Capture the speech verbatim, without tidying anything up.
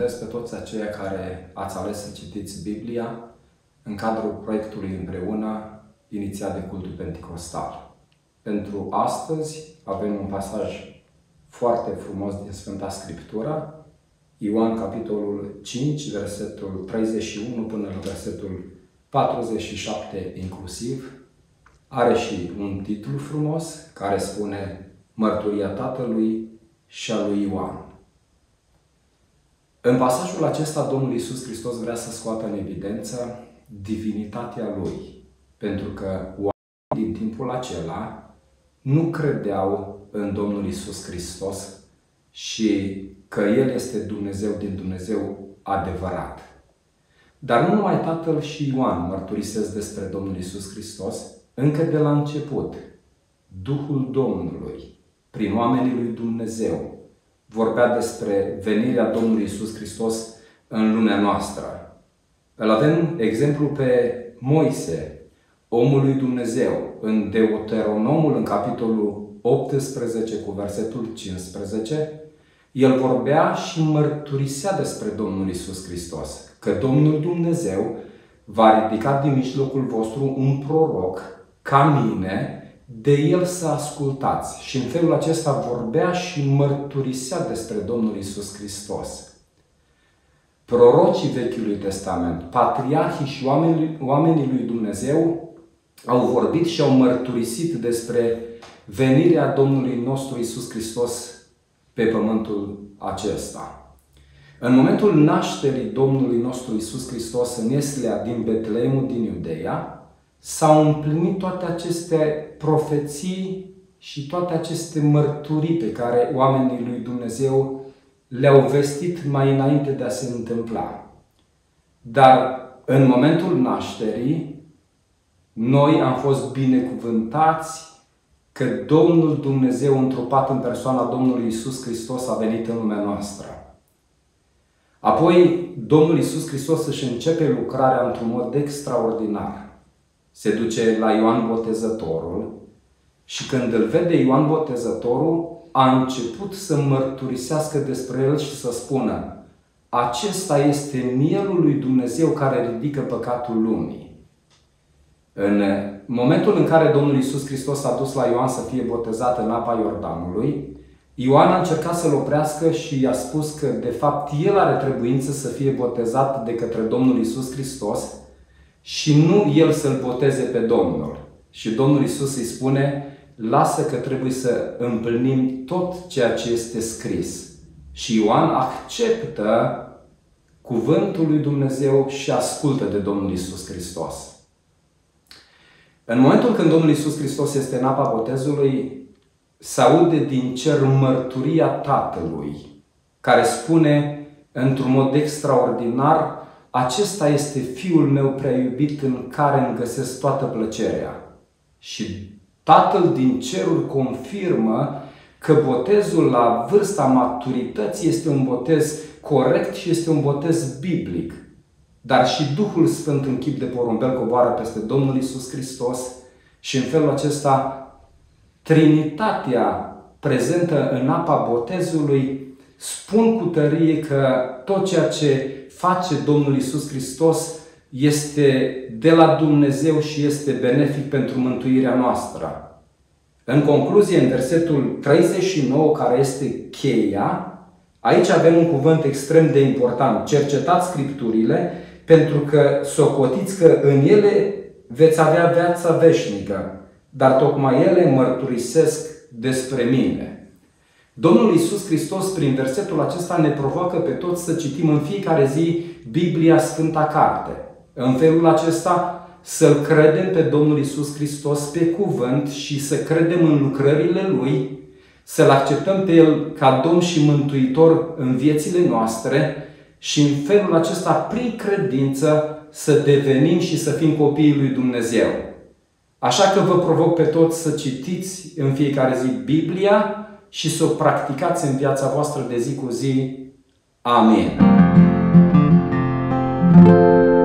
binecuvântez pe toți aceia care ați ales să citiți Biblia în cadrul proiectului împreună inițiat de Cultul Penticostal. Pentru astăzi avem un pasaj foarte frumos din Sfânta Scriptură, Ioan, capitolul cinci, versetul treizeci și unu până la versetul patruzeci și șapte inclusiv. Are și un titlu frumos care spune Mărturia Tatălui și a lui Ioan. În pasajul acesta, Domnul Iisus Hristos vrea să scoată în evidență divinitatea Lui, pentru că oamenii din timpul acela nu credeau în Domnul Iisus Hristos și că El este Dumnezeu din Dumnezeu adevărat. Dar nu numai Tatăl și Ioan mărturisesc despre Domnul Iisus Hristos, încă de la început, Duhul Domnului, prin oamenii lui Dumnezeu, vorbea despre venirea Domnului Iisus Hristos în lumea noastră. Îl avem exemplu pe Moise, omul lui Dumnezeu, în Deuteronomul, în capitolul optsprezece cu versetul cincisprezece, el vorbea și mărturisea despre Domnul Iisus Hristos, că Domnul Dumnezeu va ridica din mijlocul vostru un proroc ca mine, de el să ascultați. Și în felul acesta vorbea și mărturisea despre Domnul Iisus Hristos. Prorocii Vechiului Testament, patriarhii și oamenii, oamenii lui Dumnezeu au vorbit și au mărturisit despre venirea Domnului nostru Iisus Hristos pe pământul acesta. În momentul nașterii Domnului nostru Iisus Hristos în Ieslea din Betleemul din Iudeea, s-au împlinit toate aceste profeții și toate aceste mărturii pe care oamenii lui Dumnezeu le-au vestit mai înainte de a se întâmpla. Dar în momentul nașterii, noi am fost binecuvântați că Domnul Dumnezeu, întrupat în persoana Domnului Iisus Hristos, a venit în lumea noastră. Apoi, Domnul Iisus Hristos își începe lucrarea într-un mod extraordinar. Se duce la Ioan Botezătorul și când îl vede Ioan Botezătorul, a început să mărturisească despre el și să spună: acesta este mielul lui Dumnezeu care ridică păcatul lumii. În momentul în care Domnul Iisus Hristos a dus la Ioan să fie botezat în apa Iordanului, Ioan a încercat să-l oprească și i-a spus că de fapt el are trebuință să fie botezat de către Domnul Iisus Hristos și nu el să-l boteze pe Domnul. Și Domnul Iisus îi spune: lasă că trebuie să împlinim tot ceea ce este scris. Și Ioan acceptă cuvântul lui Dumnezeu și ascultă de Domnul Iisus Hristos. În momentul când Domnul Iisus Hristos este în apa botezului, se aude din cer mărturia Tatălui, care spune într-un mod extraordinar: acesta este Fiul meu prea iubit în care îmi găsesc toată plăcerea. Și Tatăl din ceruri confirmă că botezul la vârsta maturității este un botez corect și este un botez biblic. Dar și Duhul Sfânt în chip de porumbel coboară peste Domnul Iisus Hristos și în felul acesta Trinitatea prezentă în apa botezului spun cu tărie că tot ceea ce face Domnul Iisus Hristos este de la Dumnezeu și este benefic pentru mântuirea noastră. În concluzie, în versetul treizeci și nouă, care este cheia, aici avem un cuvânt extrem de important. Cercetați Scripturile, pentru că socotiți că în ele veți avea viața veșnică, dar tocmai ele mărturisesc despre mine. Domnul Iisus Hristos, prin versetul acesta, ne provoacă pe toți să citim în fiecare zi Biblia, Sfânta Carte. În felul acesta să-L credem pe Domnul Iisus Hristos pe cuvânt și să credem în lucrările Lui, să-L acceptăm pe El ca Domn și Mântuitor în viețile noastre și în felul acesta, prin credință, să devenim și să fim copiii lui Dumnezeu. Așa că vă provoc pe toți să citiți în fiecare zi Biblia și să o practicați în viața voastră de zi cu zi. Amin.